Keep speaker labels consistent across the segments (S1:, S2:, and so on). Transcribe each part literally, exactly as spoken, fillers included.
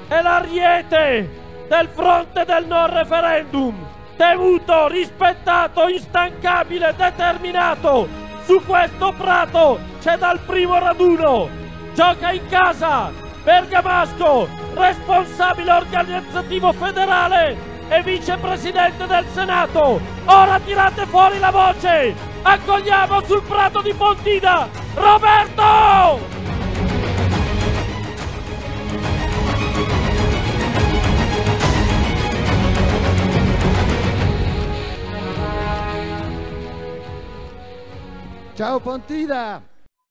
S1: è l'ariete del fronte del non referendum, temuto, rispettato, instancabile, determinato. Su questo prato c'è dal primo raduno. Gioca in casa Bergamasco, responsabile organizzativo federale e vicepresidente del Senato. Ora tirate fuori la voce. Accogliamo sul prato di Pontida Roberto!
S2: Ciao Pontida!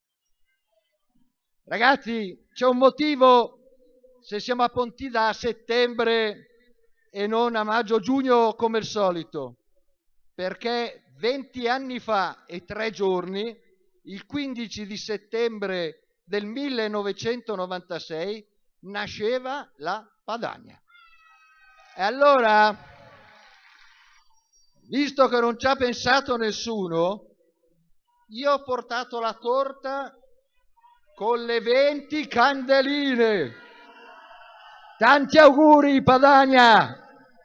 S2: Ragazzi, c'è un motivo se siamo a Pontida a settembre e non a maggio-giugno come il solito, perché venti anni fa e tre giorni, il quindici di settembre del millenovecentonovantasei, nasceva la Padania. E allora, visto che non ci ha pensato nessuno, io ho portato la torta con le venti candeline. Tanti auguri, Padania!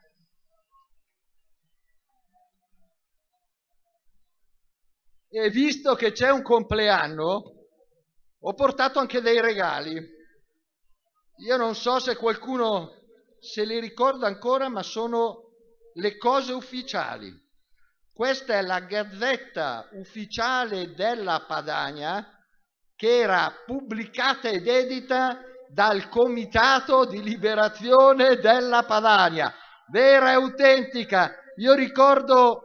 S2: E visto che c'è un compleanno, ho portato anche dei regali. Io non so se qualcuno se li ricorda ancora, ma sono le cose ufficiali. Questa è la gazzetta ufficiale della Padania, che era pubblicata ed edita dal Comitato di Liberazione della Padania, vera e autentica. Io ricordo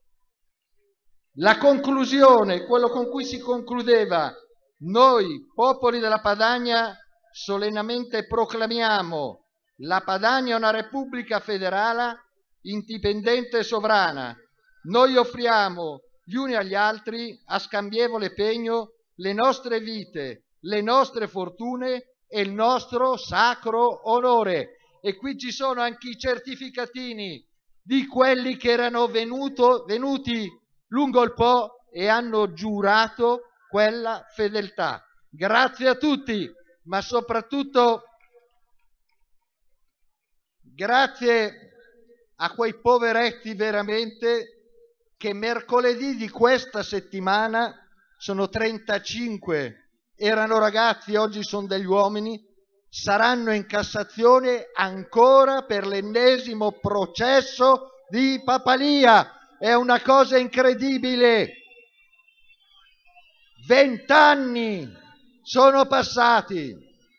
S2: la conclusione, quello con cui si concludeva: noi, popoli della Padania, solennemente proclamiamo la Padania una repubblica federale, indipendente e sovrana. Noi offriamo gli uni agli altri, a scambievole pegno, le nostre vite, le nostre fortune e il nostro sacro onore. E qui ci sono anche i certificatini di quelli che erano venuto, venuti lungo il Po e hanno giurato quella fedeltà. Grazie a tutti, ma soprattutto grazie a quei poveretti veramente che mercoledì di questa settimana, sono trentacinque, erano ragazzi, oggi sono degli uomini, saranno in Cassazione ancora per l'ennesimo processo di Papalia. È una cosa incredibile. Vent'anni sono passati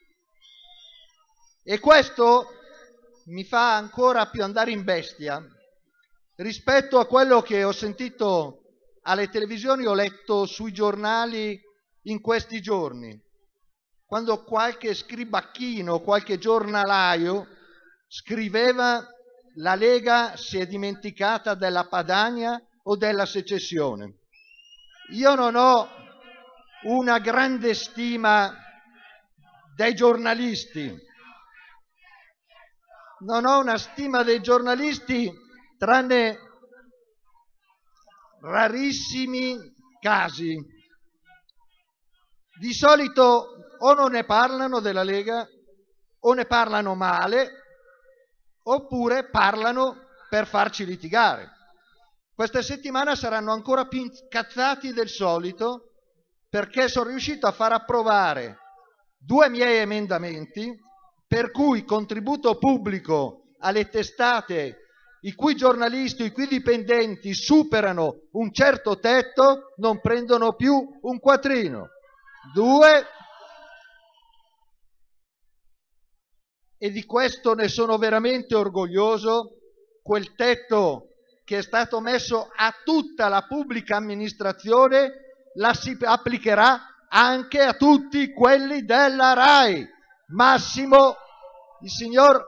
S2: e questo mi fa ancora più andare in bestia rispetto a quello che ho sentito alle televisioni, ho letto sui giornali in questi giorni, quando qualche scribacchino, qualche giornalaio scriveva: la Lega si è dimenticata della Padania o della secessione. Io non ho una grande stima dei giornalisti, non ho una stima dei giornalisti tranne rarissimi casi. Di solito o non ne parlano della Lega o ne parlano male, oppure parlano per farci litigare. Questa settimana saranno ancora più incazzati del solito perché sono riuscito a far approvare due miei emendamenti per cui contributo pubblico alle testate i cui giornalisti, i cui dipendenti superano un certo tetto non prendono più un quattrino. Due, e di questo ne sono veramente orgoglioso, quel tetto che è stato messo a tutta la pubblica amministrazione la si applicherà anche a tutti quelli della RAI. Massimo, il signor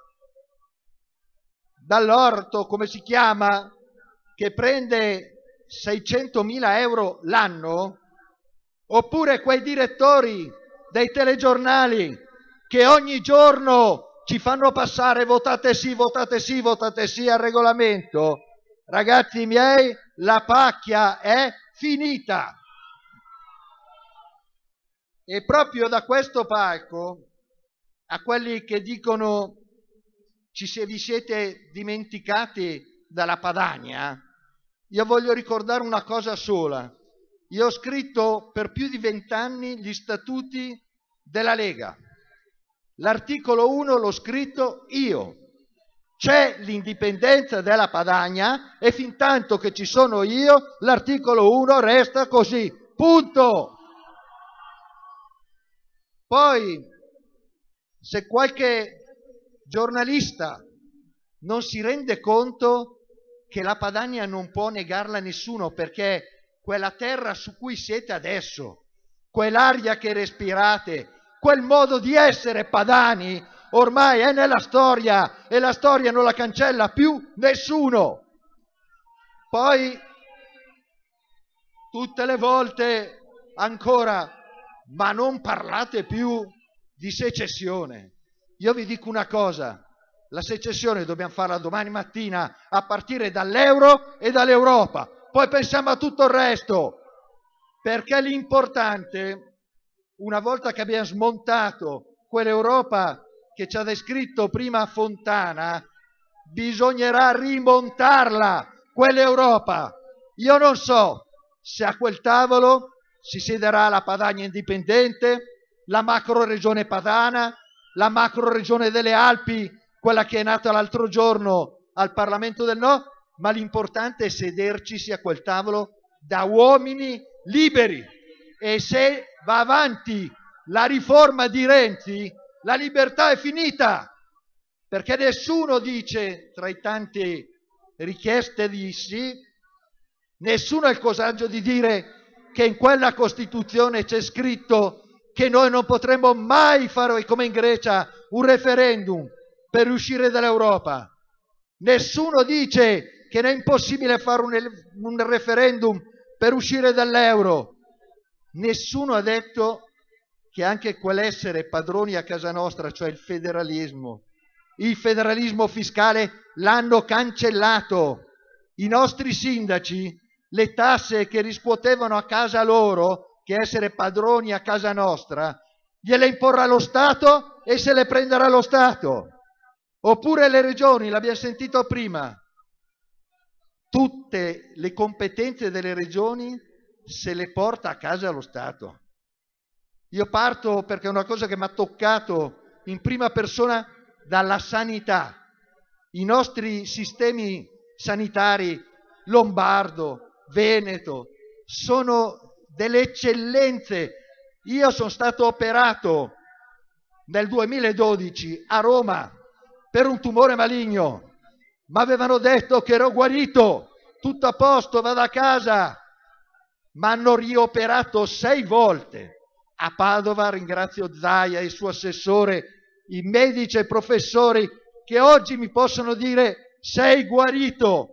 S2: Dall'Orto, come si chiama, che prende seicentomila euro l'anno, oppure quei direttori dei telegiornali che ogni giorno ci fanno passare votate sì, votate sì, votate sì al regolamento. Ragazzi miei, la pacchia è finita. E proprio da questo palco, a quelli che dicono ci si, vi siete dimenticati della Padania, io voglio ricordare una cosa sola. Io ho scritto per più di vent'anni gli statuti della Lega. L'articolo uno l'ho scritto io. C'è l'indipendenza della Padania e fin tanto che ci sono io, l'articolo uno resta così. Punto. Poi, se qualche giornalista non si rende conto che la Padania non può negarla a nessuno, perché quella terra su cui siete adesso, quell'aria che respirate, quel modo di essere padani, ormai è nella storia e la storia non la cancella più nessuno. Poi, tutte le volte ancora, ma non parlate più di secessione. Io vi dico una cosa, la secessione dobbiamo farla domani mattina a partire dall'euro e dall'Europa, poi pensiamo a tutto il resto, perché l'importante, una volta che abbiamo smontato quell'Europa che ci ha descritto prima Fontana, bisognerà rimontarla, quell'Europa. Io non so se a quel tavolo si siederà la Padania indipendente, la macro regione padana, la macro regione delle Alpi, quella che è nata l'altro giorno al Parlamento del No, ma l'importante è sederci a quel tavolo da uomini liberi. E se va avanti la riforma di Renzi, la libertà è finita, perché nessuno dice, tra i tanti richieste di sì, nessuno ha il coraggio di dire che in quella Costituzione c'è scritto che noi non potremo mai fare, come in Grecia, un referendum per uscire dall'Europa. Nessuno dice che è impossibile fare un, un referendum per uscire dall'euro. Nessuno ha detto che anche quell'essere padroni a casa nostra, cioè il federalismo, il federalismo fiscale, l'hanno cancellato. I nostri sindaci, le tasse che riscuotevano a casa loro, che essere padroni a casa nostra, gliele imporrà lo Stato e se le prenderà lo Stato. Oppure le regioni, l'abbiamo sentito prima, tutte le competenze delle regioni se le porta a casa lo Stato. Io parto perché è una cosa che mi ha toccato in prima persona dalla sanità. I nostri sistemi sanitari, lombardo, veneto, sono delle eccellenze. Io sono stato operato nel duemiladodici a Roma per un tumore maligno, ma avevano detto che ero guarito, tutto a posto, vado a casa. Ma hanno rioperato sei volte. A Padova ringrazio Zaia e il suo assessore, i medici e i professori che oggi mi possono dire sei guarito.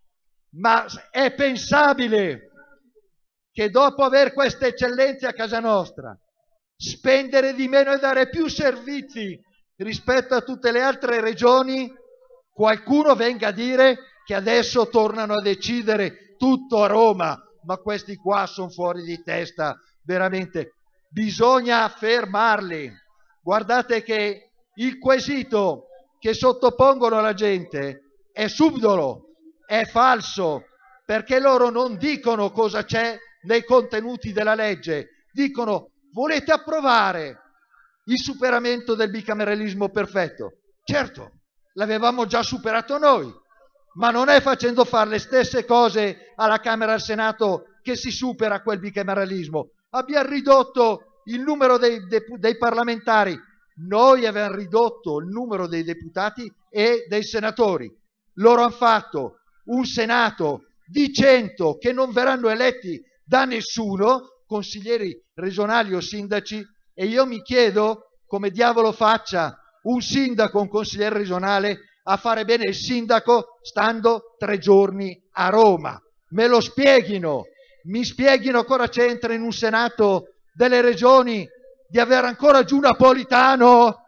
S2: Ma è pensabile che dopo aver queste eccellenze a casa nostra, spendere di meno e dare più servizi rispetto a tutte le altre regioni, qualcuno venga a dire che adesso tornano a decidere tutto a Roma? Ma questi qua sono fuori di testa, veramente. Bisogna fermarli. Guardate che il quesito che sottopongono alla gente è subdolo, è falso, perché loro non dicono cosa c'è nei contenuti della legge, dicono volete approvare il superamento del bicameralismo perfetto? Certo, l'avevamo già superato noi, ma non è facendo fare le stesse cose alla Camera e al Senato che si supera quel bicameralismo. Abbiamo ridotto il numero dei, dei, dei parlamentari, noi abbiamo ridotto il numero dei deputati e dei senatori. Loro hanno fatto un Senato di cento che non verranno eletti da nessuno, consiglieri regionali o sindaci, e io mi chiedo come diavolo faccia un sindaco, un consigliere regionale a fare bene il sindaco stando tre giorni a Roma. Me lo spieghino, mi spieghino cosa c'entra in un Senato delle regioni di avere ancora giù Napolitano.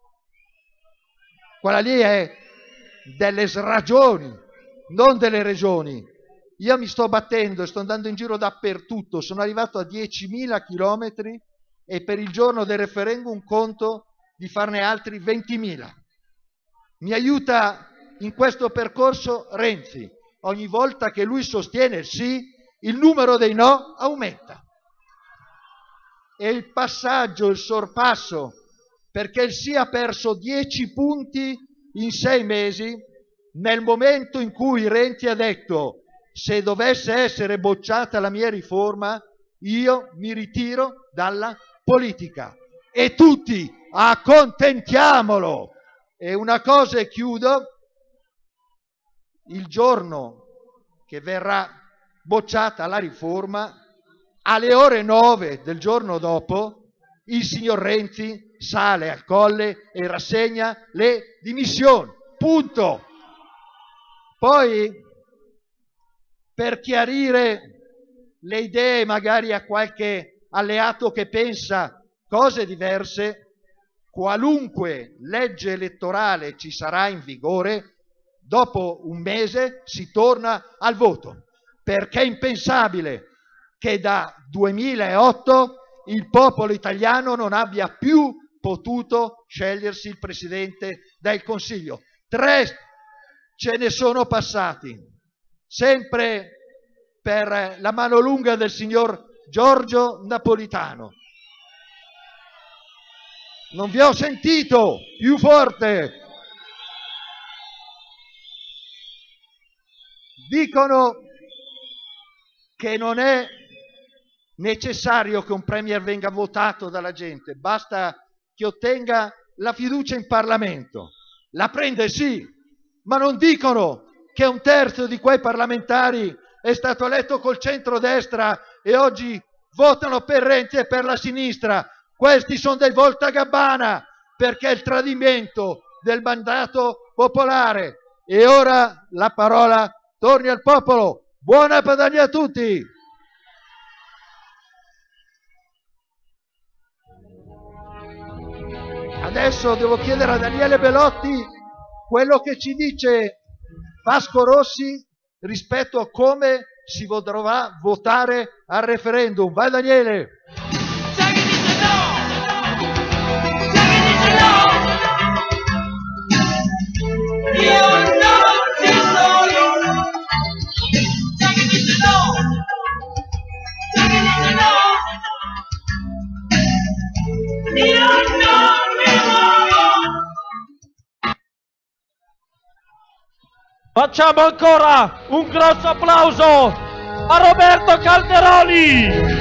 S2: Quella lì è delle sragioni, non delle regioni. Io mi sto battendo e sto andando in giro dappertutto, sono arrivato a diecimila chilometri e per il giorno del referendum conto di farne altri ventimila. mi aiuta in questo percorso Renzi. Ogni volta che lui sostiene il sì, il numero dei no aumenta. E il passaggio, il sorpasso, perché il sì ha perso dieci punti in sei mesi, nel momento in cui Renzi ha detto: se dovesse essere bocciata la mia riforma, io mi ritiro dalla politica. E tutti accontentiamolo. E una cosa e chiudo: il giorno che verrà bocciata la riforma, alle ore nove del giorno dopo, il signor Renzi sale al Colle e rassegna le dimissioni. Punto. Poi, per chiarire le idee magari a qualche alleato che pensa cose diverse, qualunque legge elettorale ci sarà in vigore, dopo un mese si torna al voto, perché è impensabile che da duemilaotto il popolo italiano non abbia più potuto scegliersi il Presidente del Consiglio. Tre ce ne sono passati, sempre per la mano lunga del signor Giorgio Napolitano. Non vi ho sentito, più forte. Dicono che non è necessario che un premier venga votato dalla gente, basta che ottenga la fiducia in Parlamento. La prende sì, ma non dicono che un terzo di quei parlamentari è stato eletto col centrodestra e oggi votano per Renzi e per la sinistra. Questi sono dei voltagabbana, perché è il tradimento del mandato popolare. E ora la parola torni al popolo. Buona Padania a tutti! Adesso devo chiedere a Daniele Belotti quello che ci dice Vasco Rossi rispetto a come si dovrà votare al referendum. Vai Daniele!
S1: Facciamo ancora un grosso applauso a Roberto Calderoli!